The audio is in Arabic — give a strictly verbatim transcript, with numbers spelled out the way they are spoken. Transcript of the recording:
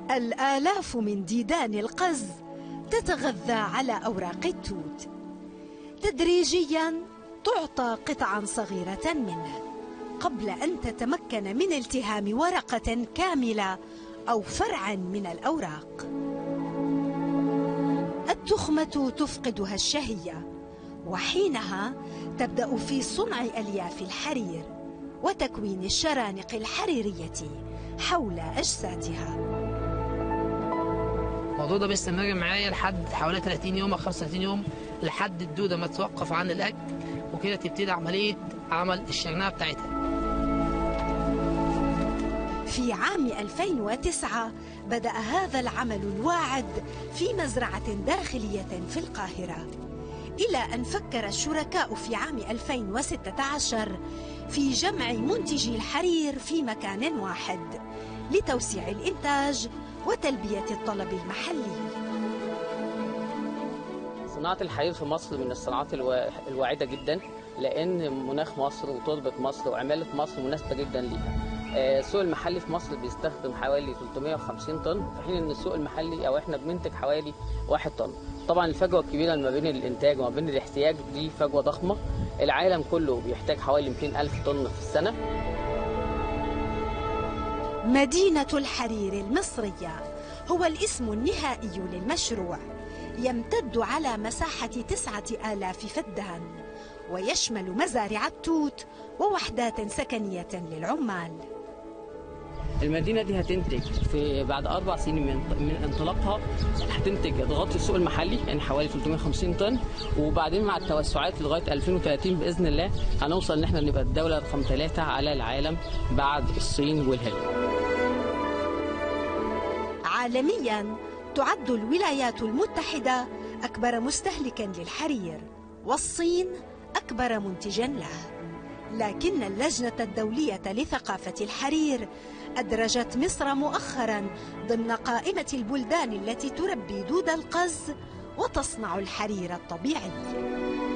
الآلاف من ديدان القز تتغذى على أوراق التوت. تدريجياً تعطى قطعاً صغيرة منه قبل أن تتمكن من التهام ورقة كاملة أو فرعاً من الأوراق. التخمة تفقدها الشهية، وحينها تبدأ في صنع ألياف الحرير وتكوين الشرانق الحريرية حول أجسادها. الموضوع ده بيستمر معايا لحد حوالي ثلاثين يوم او خمسة وثلاثين يوم، لحد الدودة ما توقف عن الأكل، وكده تبتدي عملية عمل الشرنقة بتاعتها. في عام ألفين وتسعة بدأ هذا العمل الواعد في مزرعة داخلية في القاهرة، إلى أن فكر الشركاء في عام ألفين وستة عشر في جمع منتجي الحرير في مكان واحد لتوسيع الإنتاج وتلبية الطلب المحلي. صناعة الحرير في مصر من الصناعات الواعدة جدا، لأن مناخ مصر وتربة مصر وعمالة مصر مناسبة جدا ليها. السوق المحلي في مصر بيستخدم حوالي ثلاثمائة وخمسين طن، في حين ان السوق المحلي او احنا بننتج حوالي واحد طن. طبعا الفجوه الكبيره ما بين الانتاج وما بين الاحتياج دي فجوه ضخمه. العالم كله بيحتاج حوالي مئتين ألف طن في السنه. مدينة الحرير المصرية هو الاسم النهائي للمشروع، يمتد على مساحة تسعة آلاف فدان، ويشمل مزارع التوت ووحدات سكنية للعمال. المدينة دي هتنتج في بعد أربع سنين من, من انطلاقها، هتنتج تغطي السوق المحلي يعني حوالي ثلاثمائة وخمسين طن، وبعدين مع التوسعات لغاية ألفين وثلاثين بإذن الله هنوصل إن احنا نبقى الدولة رقم ثلاثة على العالم بعد الصين والهند. عالمياً تعد الولايات المتحدة أكبر مستهلكاً للحرير، والصين أكبر منتجاً له، لكن اللجنة الدولية لثقافة الحرير أدرجت مصر مؤخراً ضمن قائمة البلدان التي تربي دود القز وتصنع الحرير الطبيعي.